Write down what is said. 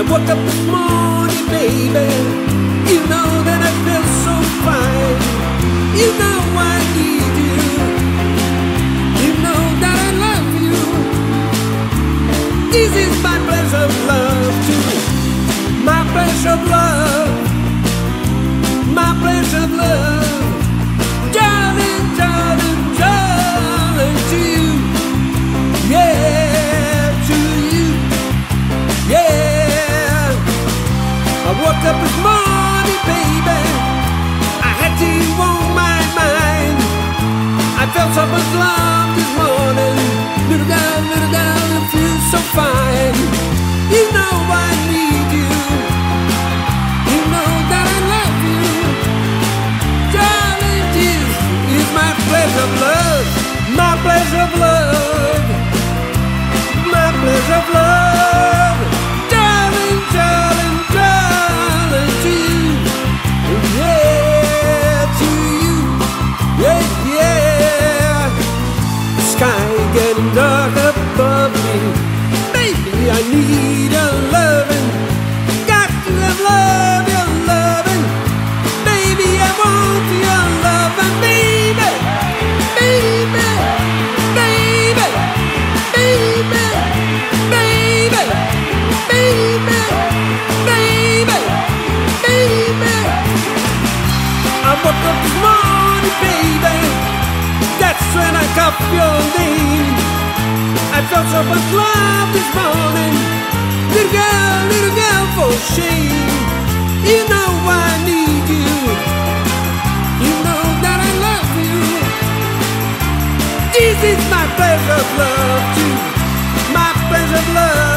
I woke up this morning, baby. You know that I feel so fine. You know I need you. You know that I love you. This is my pleasure of love too. My pleasure of love. My pleasure of love. Darling, darling, darling, to you. Yeah, to you. Yeah. I woke up this morning, baby. I had to on my mind. I felt so much love this morning. Little girl, you feel so fine. You know I need you. You know that I love you. Darling, this is my pleasure of love. My pleasure of love. My pleasure of love. Darling, darling, darling, to you. Yeah, to you. Yeah, yeah. The sky getting dark above me. Baby, I need your loving. Got to have love, your loving. Baby, I want your loving. Baby, baby, baby, baby, baby, baby, baby, baby. I woke up this morning, baby. That's when I got your name. I felt so much love this morning. Little girl, for shame. You know I need you. You know that I love you. This is my pleasure of love too. My pleasure of love.